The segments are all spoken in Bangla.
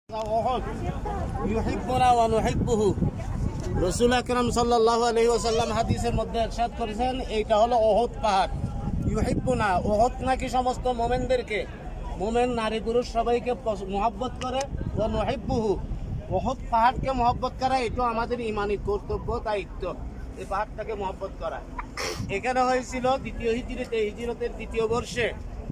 রাসূল আকরাম সাল্লাল্লাহু আলাইহি ওয়াসাল্লাম হাদিসের মধ্যে ইরশাদ করেছেন, এইটা হলো উহুদ পাহাড়। ইউহিব্বুনা, উহুদ নাকি সমস্ত মুমিনদেরকে, মুমিন নারী পুরুষ সবাইকে মহব্বত করে। ওয়া নুহিব্বুহু, উহুদ পাহাড়কে মহব্বত করা এটা আমাদের ঈমানি কর্তব্য, দায়িত্ব, এই পাহাড়টাকে মহব্বত করা। এখানে হয়েছিল দ্বিতীয় হিজরতের দ্বিতীয় বর্ষে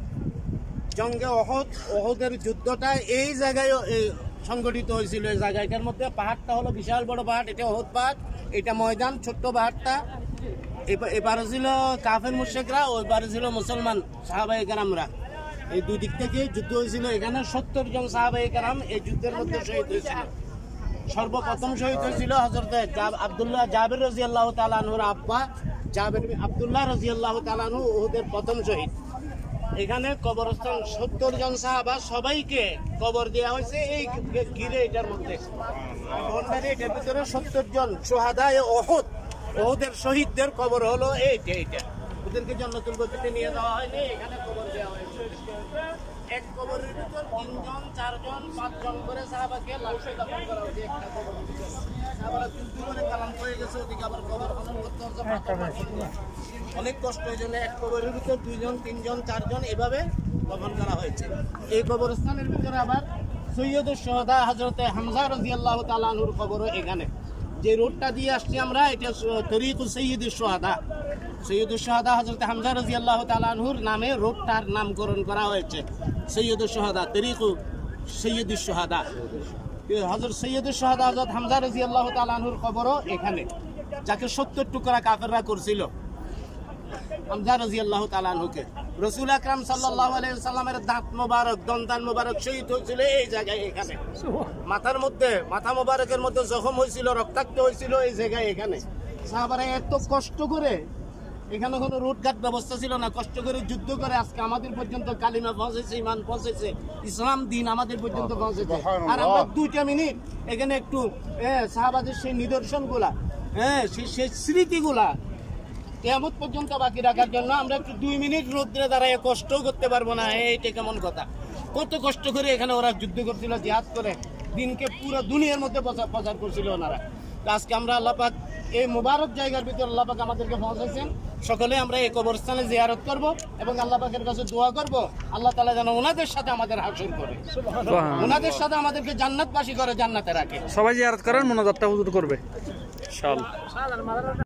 জঙ্গে উহুদ। উহুদের যুদ্ধটা এই জায়গায় সংগঠিত হয়েছিল। এই জায়গাটার মধ্যে পাহাড়টা হলো বিশাল বড় পাহাড়, এটা উহুদ পাহাড়, এটা ময়দান, ছোট্ট পাহাড়টা। এবারে ছিল কাফের মুশরিকরা, ওইবারে ছিল মুসলমান সাহাবায়ে কেরামরা। এই দুই দিক থেকে যুদ্ধ হয়েছিল। এখানে 70 জন সাহাবায়ে কেরাম এই যুদ্ধের মধ্যে শহীদ হয়েছিল। সর্বপ্রথম শহীদ হয়েছিল হযরত আব্দুল্লাহ জাবের রাদিয়াল্লাহু তাআলা আনহুর আব্বা জাবের আব্দুল্লাহ রাদিয়াল্লাহু তাআলা আনহু উহুদের প্রথম শহীদ। এখানে কবরস্থান 70 জন সাহাবা, সবাইকে কবর দেওয়া হয়েছে এই ঘিরে, এটার মধ্যে এটার ভিতরে 70 জন শুহাদায়ে উহুদ, উহুদের শহীদদের কবর হলো এইটা। ওদেরকে জান্নাতুল বাকিতে নিয়ে যাওয়া হয়নি, এখানে কবর দেওয়া হয়েছে। এক কবরের ভিতর 3 জন 4 জন 5 জন করে সাহাবাকে লাশে দাফন করা হয়েছে একটা কবরের ভিতর। সাহাবারা যুদ্ধ করে কালাম হয়ে গেছে, ওদিকে আবার কবর খনন করতে হচ্ছে, অনেক কষ্ট। এই জন্য এক কবরের ভিতর 2 জন 3 জন 4 জন এভাবে দাফন করা হয়েছে। এই কবরস্থানের ভিতরে আবার সৈয়দুশ শুহাদা হযরতে হামজা রাদিয়াল্লাহু তাআলা আনহুর কবরও এখানে। যে রোডটা দিয়ে আসছি আমরা, এটা তরিকুস সাইয়্যিদুশ শুহাদা। সৈয়দুশ শুহাদা হযরতে হামজা রাদিয়াল্লাহু তাআলা আনহুর নামে রোডটার নামকরণ করা হয়েছে। সৈয়দুশ শুহাদা, তরিকু সাইয়্যিদুশ শুহাদা। হযরত সৈয়দুশ শুহাদা হযরত হামজা রাদিয়াল্লাহু তাআলা আনহুর কবরও এখানে, যাকে 70 টুকরা কাফেররা করছিল হামজা রাদিয়াল্লাহু তাআলা আনহুকে। রাসূল আকরাম সাল্লাল্লাহু আলাইহি ওয়াসাল্লামের দাঁত মোবারক, দন্তান মোবারক শহীদ হয়েছিল এই জায়গায়, এখানে। মাথা মোবারকের মধ্যে জখম হয়েছিল, রক্তাক্ত হয়েছিল এই জায়গায়, এখানে। সাহাবারা এত কষ্ট করে, এখানে কোনো রুটঘাট ব্যবস্থা ছিল না, কষ্ট করে যুদ্ধ করে আজকে আমাদের পর্যন্ত কালিমা পৌঁছেছে, ঈমান পৌঁছেছে, ইসলাম দিন আমাদের পর্যন্ত পৌঁছেছে। আর আমরা 2টা মিনিট এখানে একটু সাহাবাদের সেই নিদর্শনগুলা, সেই স্মৃতিগুলা কিয়ামত পর্যন্ত বাকি রাখার জন্য আমরা একটু 2 মিনিট রোদ্রে দাঁড়ায় কষ্ট করতে পারবো না? এইটা কেমন কথা? কত কষ্ট করে এখানে ওরা যুদ্ধ করছিল, জিহাদ করে দিনকে পুরো দুনিয়ার মধ্যে প্রচার করছিল ওনারা। আজকে আমরা আল্লাহ পাক এই মুবারক জায়গার ভিতর আল্লাহ পাক আমাদেরকে পৌঁছেছেন। সকলে আমরা এই কবরস্থানে জিয়ারত করব এবং আল্লাহ পাকের কাছে দোয়া করব, আল্লাহ তাআলা যেন ওনাদের সাথে আমাদের হাসর করে, ওনাদের সাথে আমাদেরকে জান্নাতবাসী করে, জান্নাতে রাখে। সবাই জিয়ারত করেন, মোনাজাতটা হুজুর করবে ইনশাআল্লাহ।